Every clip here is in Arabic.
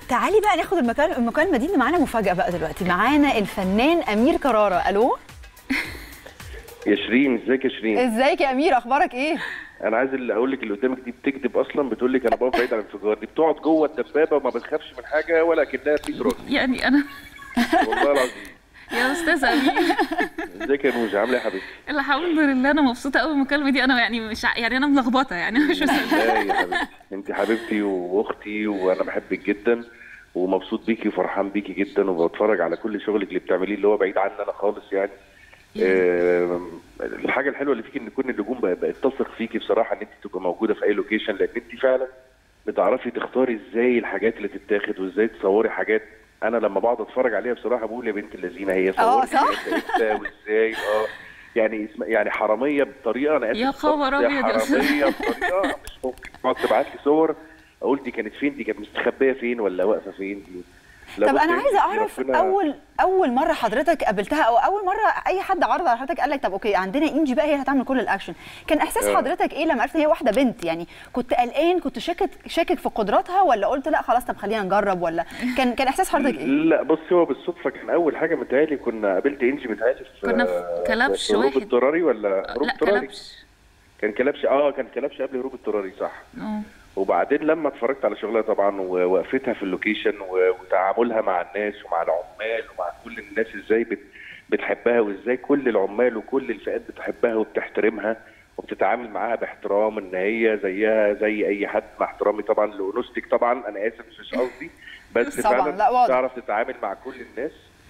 تعالي بقى ناخد المكالمه دي اللي معانا مفاجاه بقى دلوقتي. معانا الفنان امير كرارة. الو يا شيرين، ازيك يا شيرين؟ ازيك يا امير، اخبارك ايه؟ انا عايز اقول لك اللي قدامك دي بتكذب اصلا، بتقول لك انا بقف بعيد عن الانفجار، دي بتقعد جوه الدبابه وما بتخافش من حاجه ولا كانها في راس. يعني انا والله العظيم. يا استاذ امير، ازيك يا نوجه، عامله ايه يا حبيبتي؟ الحمد لله، انا مبسوطه قوي بالمكالمه دي. انا يعني مش يعني انا ملخبطه، يعني مش مصدقه. ازاي يا حبيبتي؟ انت حبيبتي واختي وانا بحبك جدا ومبسوط بيكي وفرحان بيكي جدا، وبتفرج على كل شغلك اللي بتعمليه اللي هو بعيد عني انا خالص يعني. الحاجه الحلوه اللي فيكي ان كل النجوم بقت تثق فيكي بصراحه، ان انت تبقى موجوده في اي لوكيشن، لان انت فعلا بتعرفي تختاري ازاي الحاجات اللي تتاخد وازاي تصوري حاجات. انا لما بقعد اتفرج عليها بصراحه بقول يا بنت اللذينه، هي صورت صح وازاي يعني يعني حراميه بطريقه، انا اسف يا خبر ابيض، حراميه بطريقه مش ممكن. تقعد تبعت لي صور اقول دي كانت فين، دي كانت مستخبيه فين ولا واقفه فين دي. طب انا عايزه اعرف اول مره حضرتك قابلتها، او اول مره اي حد عرض على حضرتك قال لك طب اوكي عندنا انجي بقى هي اللي هتعمل كل الاكشن، كان احساس حضرتك ايه لما عرفت ان هي واحده بنت؟ يعني كنت قلقان، كنت شاكك في قدراتها، ولا قلت لا خلاص طب خلينا نجرب، ولا كان احساس حضرتك ايه؟ لا بص، هو بالصدفه كان اول حاجه متهيألي كنا قابلت انجي متهيألي كنا في كلبش واحد. هروب اضطراري ولا هروب اضطراري؟ كلبش. كان كلبش قبل هروب اضطراري صح. وبعدين لما اتفرجت على شغلها طبعا ووقفتها في اللوكيشن وتعاملها مع الناس ومع العمال ومع كل الناس ازاي بتحبها، وازاي كل العمال وكل الفئات بتحبها وبتحترمها وبتتعامل معاها باحترام، ان هي زيها زي اي حد، مع احترامي طبعا لانوثتك طبعا، انا اسف مش قصدي، بس فعلا تعرف تتعامل مع كل الناس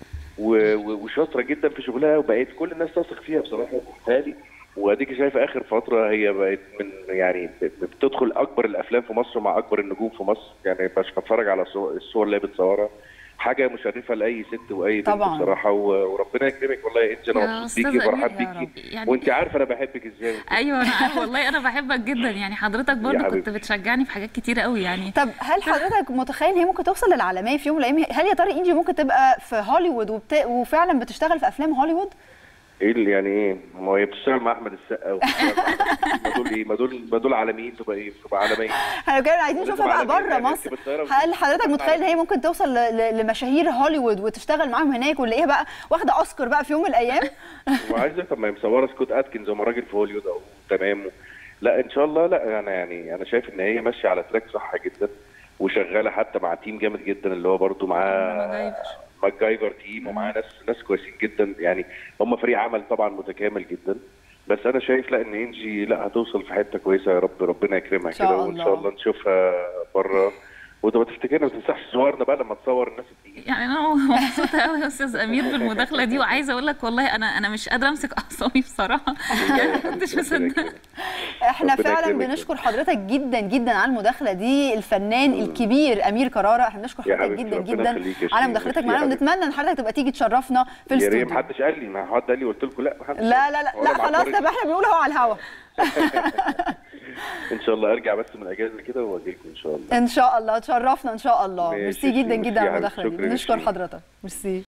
وشاطره جدا في شغلها، وبقيت كل الناس تثق فيها بصراحه بالتالي. واديك شايفه اخر فتره هي بقت من يعني بتدخل اكبر الافلام في مصر مع اكبر النجوم في مصر، يعني بس بتفرج على الصور اللي هي بتصورها حاجه مشرفه لاي ست واي بنت بصراحه. وربنا يكرمك والله يا انت، انا مبسوط بيكي وفرحان بيكي يعني، وانت عارفه انا بحبك ازاي. ايوه انا عارفه والله، انا بحبك جدا يعني. حضرتك برضه كنت بتشجعني في حاجات كتيره قوي يعني. طب هل حضرتك متخيل ان هي ممكن توصل للعالميه في يوم من الايام؟ هل يا ترى انجي ممكن تبقى في هوليوود وفعلا بتشتغل في افلام هوليوود؟ ايه اللي يعني ايه؟ ما هي بتشتغل مع احمد السقا ما دول ايه؟ ما دول عالميين، تبقى ايه؟ تبقى عالميه. احنا كده عايزين نشوفها بقى بره مصر. هل حضرتك متخيل ان هي ممكن توصل لمشاهير هوليوود وتشتغل معاهم هناك، ونلاقيها بقى واخده اوسكار بقى في يوم من الايام؟ وعايزه طب ما هي مصوره سكوت اتكنز وما راجل في هوليوود او تمام. لا ان شاء الله، لا انا شايف ان هي ماشيه على تراك صح جدا، وشغاله حتى مع تيم جامد جدا اللي هو برده معاه ماجايفر تيم، ومعاه ناس كويسين جدا يعني. هم فريق عمل طبعا متكامل جدا، بس انا شايف لا ان انجي لا هتوصل في حته كويسه يا رب، ربنا يكرمها كده، وان شاء الله نشوفها بره. وتبقى تفتكرنا ما تنساش صورنا بقى لما تصور الناس التقيله. يعني انا مبسوطه قوي يا استاذ امير بالمداخله دي، وعايزه اقول لك والله انا مش قادره امسك اعصابي بصراحه، يعني ما كنتش مصدقه. احنا فعلا بنشكر حضرتك جدا جدا على المداخله دي، الفنان الكبير امير كرارة. احنا بنشكر حضرتك جدا جدا على مداخلتك معانا، ونتمنى ان حضرتك تبقى تيجي تشرفنا في الاستوديو. يا ريت، محدش قال لي، ما حد قال لي قلت لكم لا، محدش. لا خلاص، طب احنا بنقول اهو على الهوا. ان شاء الله ارجع بس من اجازه كده واجي لكم ان شاء الله. ان شاء الله، تشرفنا ان شاء الله. ميرسي جدا جدا على المداخله دي، بنشكر حضرتك. ميرسي.